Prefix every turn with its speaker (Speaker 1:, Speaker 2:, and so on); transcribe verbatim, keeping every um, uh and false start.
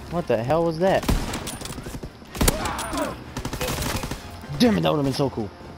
Speaker 1: What the hell was that? Damn it, that would have been so cool.